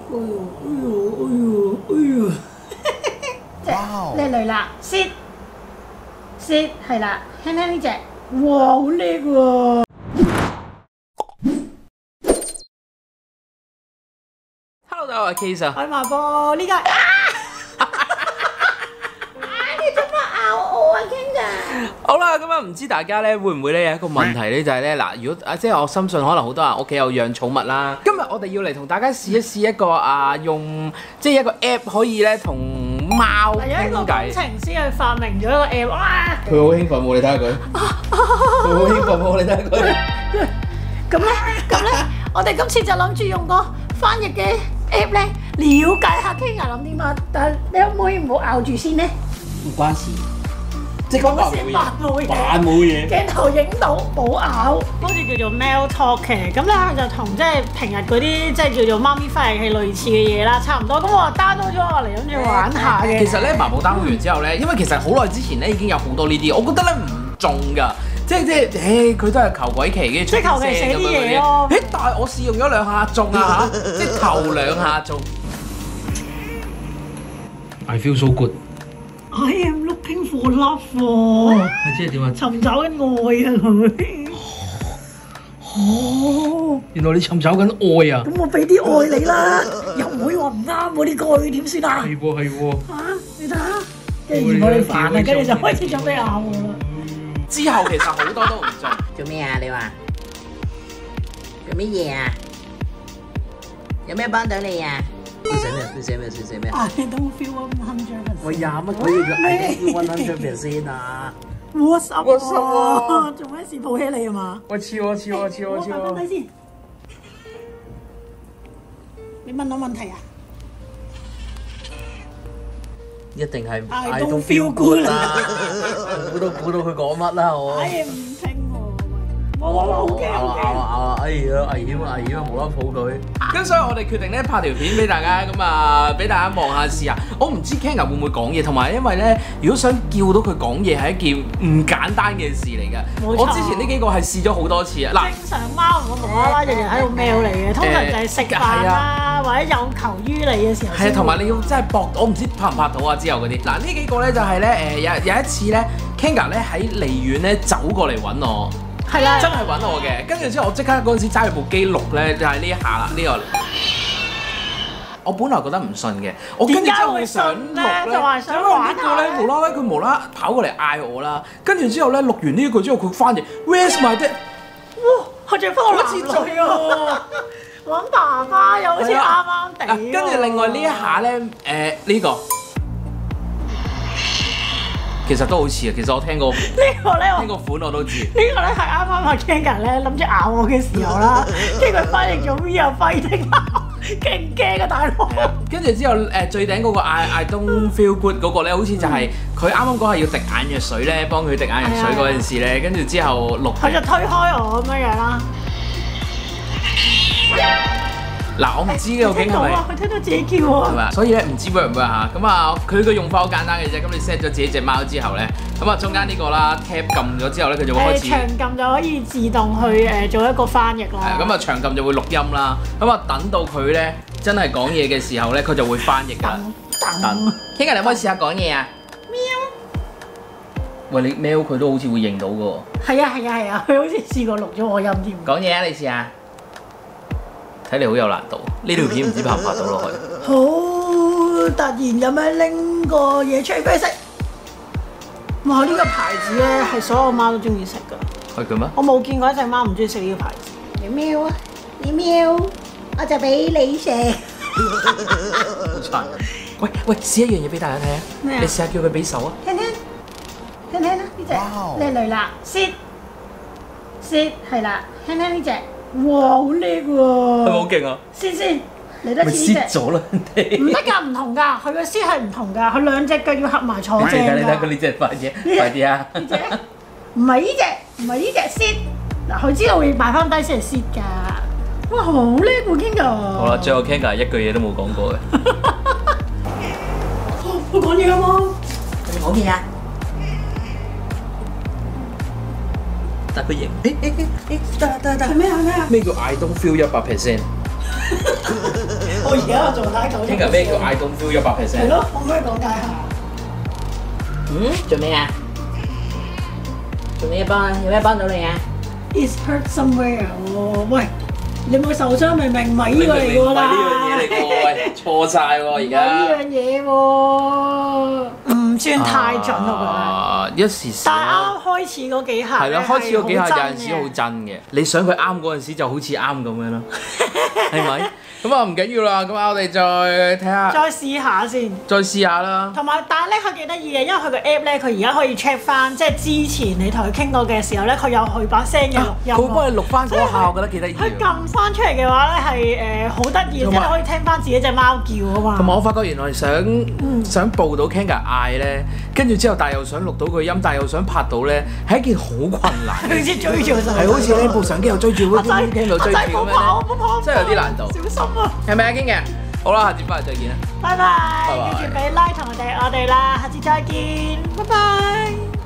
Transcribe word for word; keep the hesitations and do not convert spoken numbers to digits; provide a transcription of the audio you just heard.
哎呦哎呦哎呦哎呦！隻叻女啦 ，sit sit 係啦，聽聽呢隻，哇好叻喎！ Hello， 大家好，我係 Case 啊。 海馬波呢個啊！你做乜咬我啊 ，King 啊！ 好啦，咁啊，唔知大家咧會唔會咧有一個問題咧，就係咧嗱，如果啊，即係我深信可能好多人屋企有養寵物啦。今日我哋要嚟同大家試一試一個啊，用即係一個 app 可以咧同貓有一個工傾偈。 程師去發明咗一個 app， 哇！ 佢好興奮喎，你睇下佢。佢好興奮喎，你睇下佢。 咁咧，咁咧，我哋今次就諗住用個翻譯嘅 app 咧，了解下 King 啊諗啲乜，但係你可唔可以唔好咬住先咧？ 唔關事。即係講話先扮冇嘢， 扮冇嘢。 鏡頭影到冇咬，好似叫做 Mail Talk 嘅，咁咧佢就同即係平日嗰啲即係叫做貓咪翻譯器類似嘅嘢啦，差唔多。咁我 download 咗落嚟諗住玩下嘅。 其實咧，麻布 download 完之後咧，因為其實好耐之前咧已經有好多呢啲，我覺得咧唔中㗎。即係即係，誒佢都係求鬼其嘅， 即係求其寫啲嘢咯。 誒，但係我試用咗兩下中啊嚇，即係頭兩下中。I feel so good。 I am looking for love 喎。 即係點啊？ 尋找緊愛啊佢。哦。 原來你尋找緊愛啊！ 咁我俾啲愛你啦，又唔可以話唔啱喎啲愛點算啊？ 係喎係喎。 嚇！你睇下，跟住我哋煩啊，跟住就開始準備咬我啦。 之後其實好多都唔中。 做咩啊？你話做乜嘢啊？有咩幫到你啊？做咩？做咩？做咩？ I don't feel one hundred percent。 我呀乜鬼嘢叫 I don't feel one hundred percent 啊 ？What's up？ What's up 啊？ 做咩事抱起你啊嘛？ 我超我超我超我超！ 我問先，你問我問題啊？ 一定係 I don't feel good 啦！估到估到佢講乜啦我。 哎呀唔清喎，哇哇哇好驚好驚！ 啊！哎呀危險啊危險啊！無啦啦抱佢。咁所以我哋決定咧拍條片俾大家咁啊，俾大家望下試下。我唔知 King 會唔會講嘢，同埋因為咧，如果想叫到佢講嘢係一件唔簡單嘅事嚟㗎。我之前呢幾個係試咗好多次啊。嗱， 正常貓唔會無啦啦日日喺度喵你嘅，通常就係食飯啦，或者有求於你嘅時候。 係啊，同埋你要真係搏，我唔知拍唔拍到啊之後嗰啲。嗱呢幾個咧就係咧誒有有一次咧 King 咧喺離遠咧走過嚟揾我。 係啦， 真係揾我嘅，跟住之後我即刻嗰陣時揸住部機錄咧，就係呢一下啦，呢個。我本來覺得唔信嘅，我跟住之後我想錄咧， 就話想玩呢個咧無啦啦佢無啦啦跑過嚟嗌我啦，跟住之後咧錄完呢一句之後佢翻譯 Where's my dad？ 哇！佢仲幫我好似做喎，揾爸爸又好似啱啱地。 跟住另外呢一下咧，誒呢個。其實都好似啊！其實我聽過呢個咧， 聽個款我都知。 呢個咧係啱啱阿 King 咧諗住咬我嘅時候啦，跟住佢翻譯咗 We are fighting，勁驚啊大佬！ 跟住之後誒最頂嗰個 I I don't feel good 嗰個咧，好似就係佢啱啱講係要滴眼藥水咧，幫佢滴眼藥水嗰陣時咧，跟住之後錄。 佢就推開我咁樣樣啦。 嗱，我唔知究竟係咪佢聽到自己叫喎， 係咪啊？所以咧唔知 work 唔 work 嚇。咁啊，佢個用法好簡單嘅啫。咁你 set 咗自己隻貓之後咧，咁啊中間呢個啦 tab 撳咗之後咧，佢就會開始。 長撳就可以自動去誒做一個翻譯啦。 係咁啊，長撳就會錄音啦。咁啊，等到佢咧真係講嘢嘅時候咧，佢就會翻譯㗎。等。King 你可唔可以試下講嘢啊？喵。喂，你喵佢都好似會認到㗎喎。 係啊係啊係啊，佢好似試過錄咗我音添。 講嘢啊！你試下。睇嚟好有難度，呢條片唔知拍唔拍到落去。 好突然有咩拎個嘢出嚟俾佢食？哇！呢個牌子咧係所有貓都中意食㗎。 係嘅咩？ 我冇見過一隻貓唔中意食呢個牌子。 你喵啊！你喵，我就俾你食。 好殘忍！喂喂，試一樣嘢俾大家睇啊！ 咩啊？ 你試下叫佢俾手啊！ 聽聽聽聽啦，呢隻叻女啦 ，sit sit 係啦，聽聽呢隻。哇，好叻喎！係咪好勁啊？ 先先嚟得似呢隻， 咗啦， 唔得㗎，唔同㗎，佢個先係唔同㗎，佢兩隻腳要合埋坐正㗎。 你睇佢呢隻快啲，快啲啊！ 呢隻唔係呢隻，唔係呢隻 sit，嗱佢知道會擺翻低先係 sit 㗎。哇，好叻喎 King 㗎！ 好啦，最後 King 係一句嘢都冇講過嘅。 佢講嘢啦嘛？ 你講嘢啊？ 但佢型，誒誒誒誒，得啦得啦得啦。 係咩係咩啊？ 咩叫 I don't feel 一百 percent？ 我而家個狀態九十。 聽日咩叫 I don't feel 一百 percent？ 係咯，可唔可以講解下？ 嗯，做咩啊？做咩幫？有咩幫到你啊 ？It's hurt somewhere 喎，喂，你有冇受傷？明明唔係呢個嚟㗎啦。 呢樣嘢嚟㗎喎，喂，錯晒喎而家。 呢樣嘢喎，唔算太準我覺得。 啊，一時時。 但係啱開始嗰幾下。 係啦，開始嗰幾下有陣時好真真嘅，你想佢啱嗰陣時就好似啱咁樣咯，係咪？咁啊唔緊要啦，咁啊我哋再睇下， 再試下先， 再試下啦。 同埋但係咧佢幾得意嘅，因為佢個 app 咧佢而家可以 check 翻，即係之前你同佢傾過嘅時候咧，佢有佢把聲嘅錄音。 佢會幫你錄翻嗰下，我覺得幾得意。 佢撳翻出嚟嘅話咧係誒好得意，即係可以聽翻自己隻貓叫啊嘛。 同埋我發覺原來想想報到 Kanga 嗌咧，跟住之後但係又想錄到佢音，但係又想拍到咧，係一件好困難。 好似追住佢， 係好似呢部相機又追住嗰啲 Kanga 追住咁樣，真係有啲難度。 小心啊！ 係咪啊，堅嘅？好啦，下次翻嚟再見啦。 拜拜，記住俾 like 同我哋我哋啦，下次再見，拜拜。